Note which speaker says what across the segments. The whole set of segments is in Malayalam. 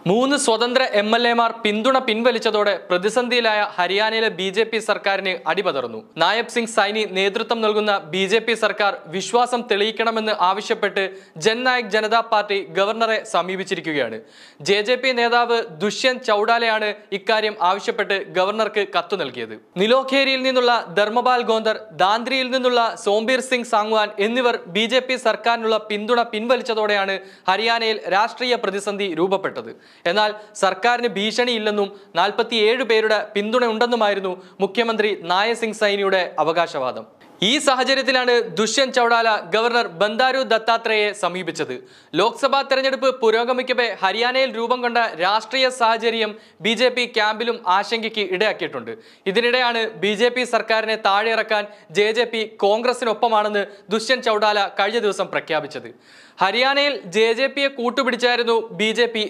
Speaker 1: മൂന്ന് സ്വതന്ത്ര എംഎൽഎമാർ പിന്തുണ പിൻവലിച്ചതോടെ പ്രതിസന്ധിയിലായ ഹരിയാനയിലെ ബിജെപി സർക്കാരിന് അടിപതർന്നു. നായബ് സിംഗ് സൈനി നേതൃത്വം നൽകുന്ന ബിജെപി സർക്കാർ വിശ്വാസം തെളിയിക്കണമെന്ന് ആവശ്യപ്പെട്ട് ജൻനായക് ജനതാ പാർട്ടി ഗവർണറെ സമീപിച്ചിരിക്കുകയാണ്. ജെജെപി നേതാവ് ദുഷ്യന്ത് ചൗഡാലയാണ് ഇക്കാര്യം ആവശ്യപ്പെട്ട് ഗവർണർക്ക് കത്തു നൽകിയത്. നിലോഖേരിയിൽ നിന്നുള്ള ധർമ്മപാൽ ഗോന്ദർ, ദാന്ദ്രിയിൽ നിന്നുള്ള സോംബീർ സിംഗ് സാങ്വാൻ എന്നിവർ ബിജെപി സർക്കാരിനുള്ള പിന്തുണ പിൻവലിച്ചതോടെയാണ് ഹരിയാനയിൽ രാഷ്ട്രീയ പ്രതിസന്ധി രൂപപ്പെട്ടത്. എന്നാൽ സർക്കാരിന് ഭീഷണിയില്ലെന്നും 47 പേരുടെ പിന്തുണ ഉണ്ടെന്നുമായിരുന്നു മുഖ്യമന്ത്രി നായബ് സിംഗ് സൈനിയുടെ അവകാശവാദം. ഈ സാഹചര്യത്തിലാണ് ദുഷ്യന്ത് ചൗഡാല ഗവർണർ ബന്ദാരു ദത്താത്രേയെ സമീപിച്ചത്. ലോക്സഭാ തെരഞ്ഞെടുപ്പ് പുരോഗമിക്കവേ ഹരിയാനയിൽ രൂപം കൊണ്ട രാഷ്ട്രീയ സാഹചര്യം ബിജെപി ക്യാമ്പിലും ആശങ്കയ്ക്ക് ഇടയാക്കിയിട്ടുണ്ട്. ഇതിനിടെയാണ് ബിജെപി സർക്കാരിനെ താഴെയിറക്കാൻ ജെജെപി കോൺഗ്രസിനൊപ്പമാണെന്ന് ദുഷ്യന്ത് ചൗഡാല കഴിഞ്ഞ ദിവസം പ്രഖ്യാപിച്ചത്. ഹരിയാനയിൽ ജെജെപിയെ കൂട്ടുപിടിച്ചായിരുന്നു ബിജെപി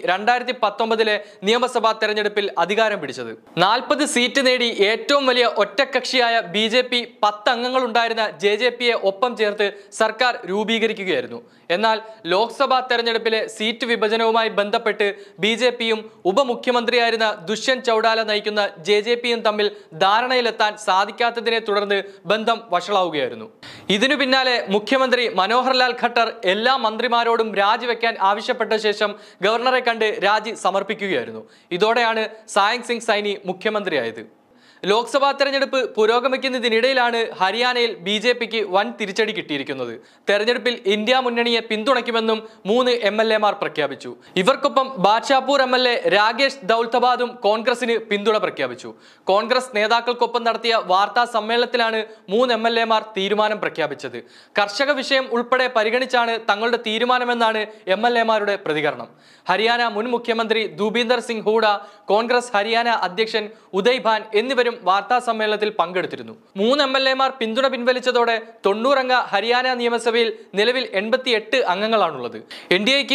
Speaker 1: 2019 നിയമസഭാ തെരഞ്ഞെടുപ്പിൽ അധികാരം പിടിച്ചത്. 40 സീറ്റ് നേടി ഏറ്റവും വലിയ ഒറ്റക്കക്ഷിയായ ബിജെപി 10 അംഗങ്ങളുണ്ടായിരുന്ന ജെജെപിയെ ഒപ്പം ചേർത്ത് സർക്കാർ രൂപീകരിക്കുകയായിരുന്നു. എന്നാൽ ലോക്സഭാ തെരഞ്ഞെടുപ്പിലെ സീറ്റ് വിഭജനവുമായി ബന്ധപ്പെട്ട് ബിജെപിയും ഉപമുഖ്യമന്ത്രിയായിരുന്ന ദുഷ്യന്ത് ചൗഡാല നയിക്കുന്ന ജെജെപിയും തമ്മിൽ ധാരണയിലെത്താൻ സാധിക്കാത്തതിനെ തുടർന്ന് ബന്ധം വഷളാവുകയായിരുന്നു. ഇതിനു പിന്നാലെ മുഖ്യമന്ത്രി മനോഹർ ലാൽ ഖട്ടർ എല്ലാ മന്ത്രിമാരോടും രാജിവെക്കാൻ ആവശ്യപ്പെട്ട ശേഷം ഗവർണറെ കണ്ട് രാജി സമർപ്പിക്കുകയായിരുന്നു. ഇതോടെയാണ് നായബ് സിംഗ് സൈനി മുഖ്യമന്ത്രിയായത്. ലോക്സഭാ തെരഞ്ഞെടുപ്പ് പുരോഗമിക്കുന്നതിനിടയിലാണ് ഹരിയാനയിൽ ബിജെപിക്ക് വൻ തിരിച്ചടി കിട്ടിയിരിക്കുന്നത്. തെരഞ്ഞെടുപ്പിൽ ഇന്ത്യ മുന്നണിയെ പിന്തുണയ്ക്കുമെന്നും 3 എംഎൽഎമാർ പ്രഖ്യാപിച്ചു. ഇവർക്കൊപ്പം ബാദ്ഷാപൂർ എംഎൽഎ രാകേഷ് ദൌലതാബാദും കോൺഗ്രസിന് പിന്തുണ പ്രഖ്യാപിച്ചു. കോൺഗ്രസ് നേതാക്കൾക്കൊപ്പം നടത്തിയ വാർത്താ സമ്മേളനത്തിലാണ് 3 എംഎൽഎമാർ തീരുമാനം പ്രഖ്യാപിച്ചത്. കർഷക വിഷയം ഉൾപ്പെടെ പരിഗണിച്ചാണ് തങ്ങളുടെ തീരുമാനമെന്നാണ് എംഎൽഎമാരുടെ പ്രതികരണം. ഹരിയാന മുൻ മുഖ്യമന്ത്രി ഭൂപീന്ദർ സിംഗ് ഹൂഡ, കോൺഗ്രസ് ഹരിയാന അധ്യക്ഷൻ ഉദയ് ഭാൻ എന്നിവരും വാർത്താ സമ്മേളനത്തിൽ പങ്കെടുത്തിരുന്നു. 3 എംഎൽഎമാർ പിന്തുണ പിൻവലിച്ചതോടെ 90 അംഗ ഹരിയാന നിയമസഭയിൽ നിലവിൽ 88 അംഗങ്ങളാണുള്ളത്. NDAക്ക്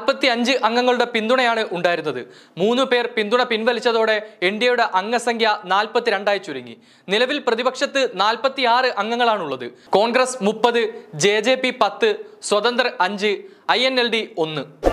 Speaker 1: 45 അംഗങ്ങളുടെ പിന്തുണയാണ് ഉണ്ടായിരുന്നത്. 3 പേർ പിന്തുണ പിൻവലിച്ചതോടെ NDAയുടെ അംഗസംഖ്യ 42ആയി ചുരുങ്ങി. നിലവിൽ പ്രതിപക്ഷത്ത് 46 അംഗങ്ങളാണുള്ളത്. കോൺഗ്രസ് 30, ജെജെപി 10, സ്വതന്ത്രർ 5, INLD 1.